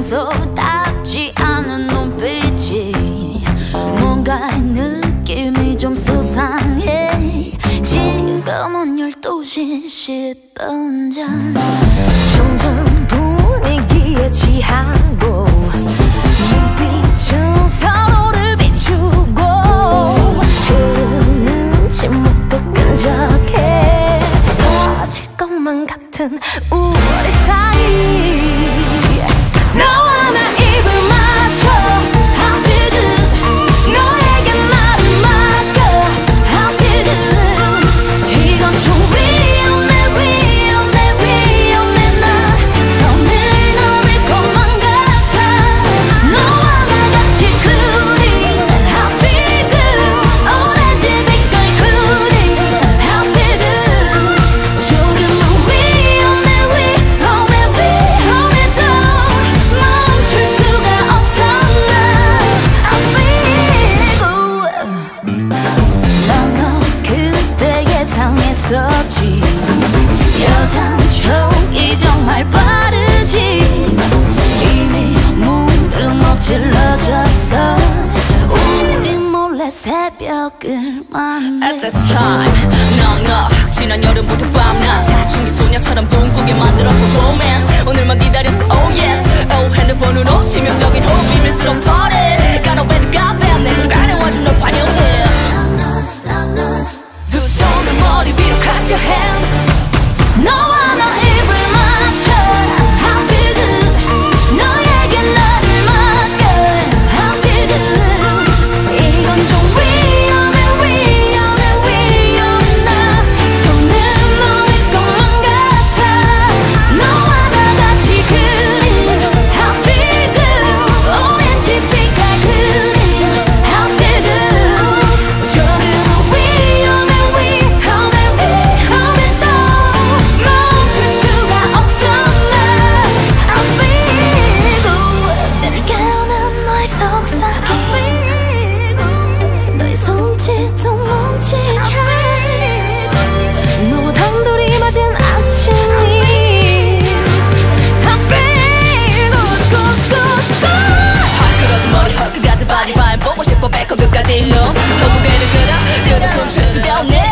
쏟아지 않은 눈빛이 뭔가 느낌이 좀 수상해. 지금은 12시 10분 전. 점점 분위기에 취하고 눈빛은 서로를 비추고 흐르는 침묵도 끈적해. 터질 것만 같은 우리 사이. 너와 나 입을 맞춰 I feel good. 너에게 말을 맡겨 I feel good. 이건 좀 위험해 나 손을 넘을 것만 같아. 너와 나 같이 cooling I feel good. 오렌지 빛깔 cooling I feel good. 조금은 위험해 더 멈출 수가 없어 나 I feel good. 넌 그때 예상했었지. 여잔 촉이 정말 빠르지. 이미 물은 엎질러졌어. 우리 몰래 새벽을 만나. At that time 넉넉 지난 여름부터 밤낮 사춘기 소녀처럼 꿈꾸게 만들었어 romance. 오늘만 기다렸어 oh yes. oh 핸드폰으로 치명적인 호흡 비밀스러운 party. Got a red carpet 내 공간에 와준 널 환영해. 두 손을 머리 위로 clap your hand. 너와 나 입을 맞춰 I feel good. 너에게 나를 맡겨 I feel good. 이건 좀 위험해 나 손을 놓을 것만 같아. 너와 나 같이 cooling I feel good. 오렌지 빛깔 cooling I feel good. 조금은 위험해 또 멈출 수가 없어 나 I feel good. 나를 깨우는 너의 속삭임 너의 손짓도 뭉치게. 너와 단둘이 맞은 아침이 I feel good. 헐크러진 머리 헐크 같은 바디 발 보고 싶어 배꼽 끝까지 너 결국에는 그래 숨 쉴 수가 없네.